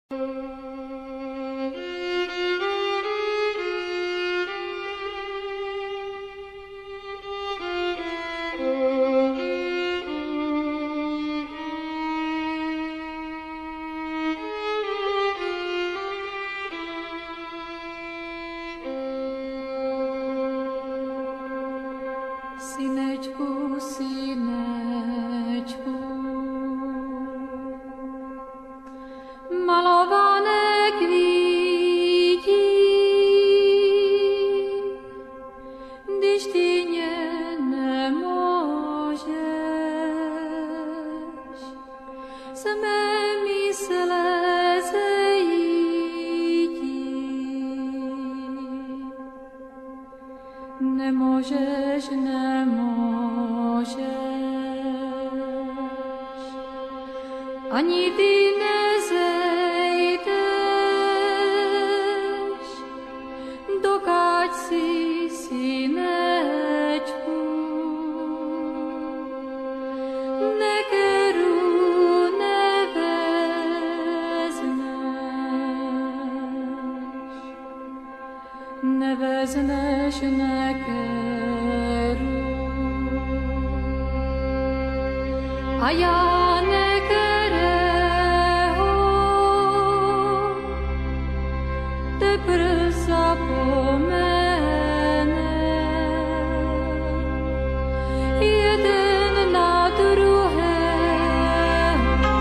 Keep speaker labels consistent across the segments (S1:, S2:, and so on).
S1: Synečku, synečku, malované kvíti, když ty nemůžeš, se mé mysle zejítí. Nemůžeš, ani ty nezejdeš, dokud si, synečku, nekeru nevezneš nekeru. A já nekerého tepr zapomene jeden na druhého.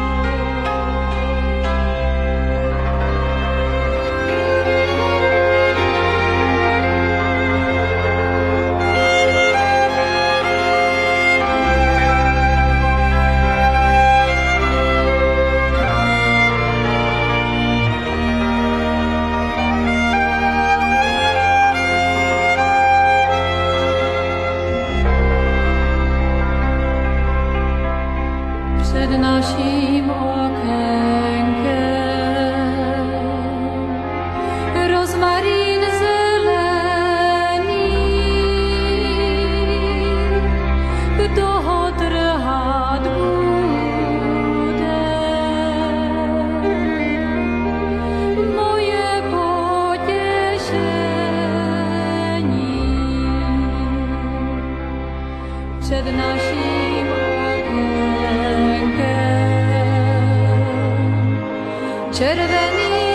S1: Před naším okénkem rozmarín zelený, kdo ho trhat bude? Moje potěšení před naším okénkem červený